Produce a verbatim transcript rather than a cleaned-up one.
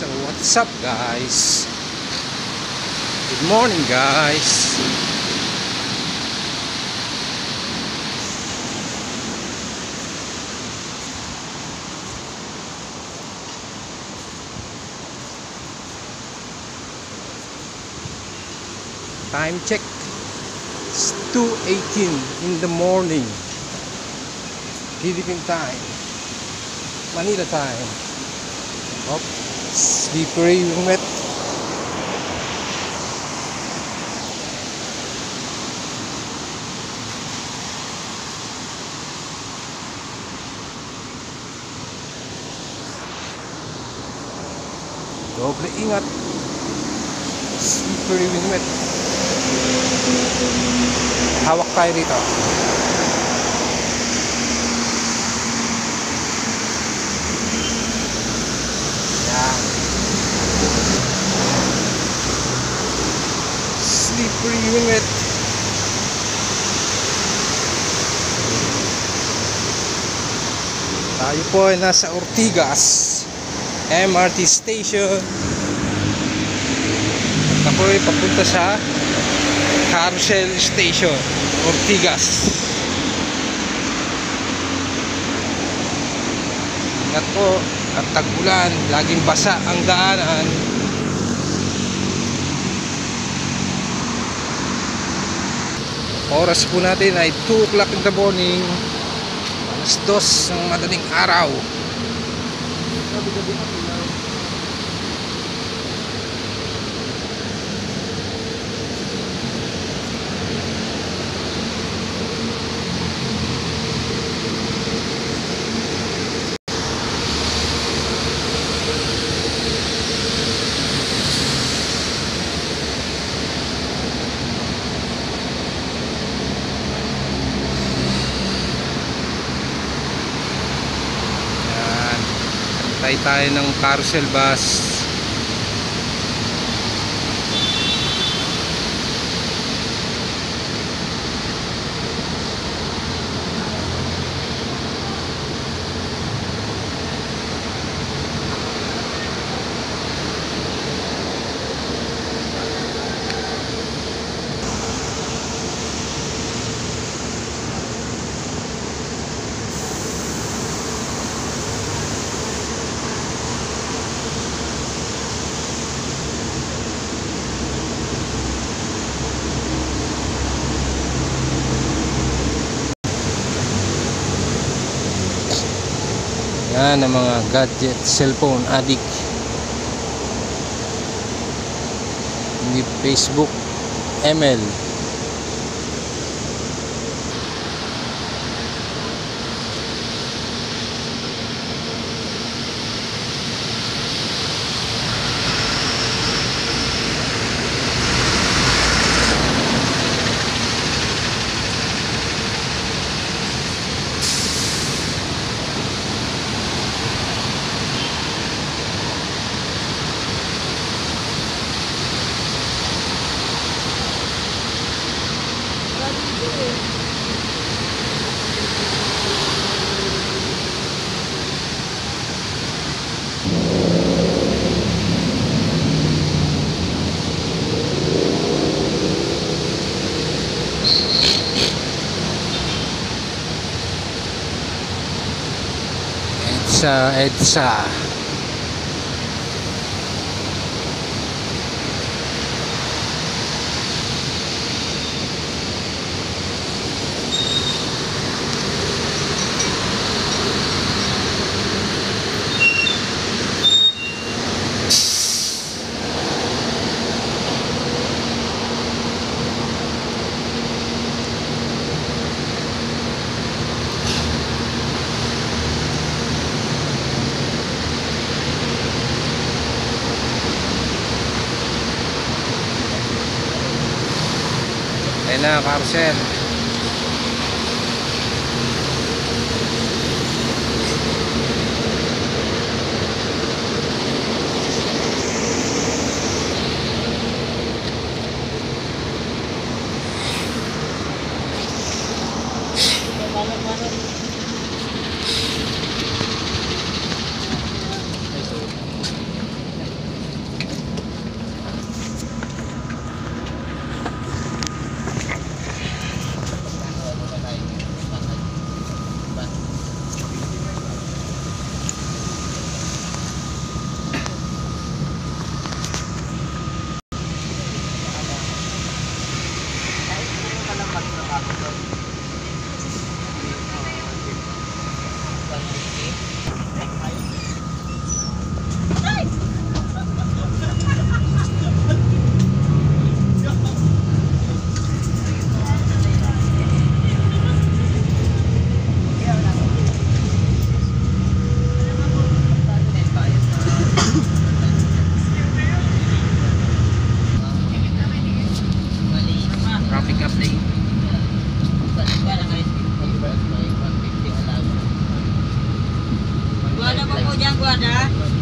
So what's up guys? Good morning guys. Time check, it's two eighteen in the morning, Philippine time, Manila time. Oh, slippery yung wet. Doble ingat, slippery yung wet. Hawak tayo dito. Yan. Slippery yung wet. Tayo po ay nasa Ortigas M R T station. Ako ay papunta sa Carousel Station, Ortigas. Ingat po at tag-ulan, laging basa ang daanan. Oras po natin ay two o'clock in the morning, alas dos ng madaling araw. Tayo tayo ng carousel bus. Yan ang mga gadget, cellphone addict. Hindi Facebook, M L. EDSA, EDSA. Ayan na, carousel. dyan, guarda.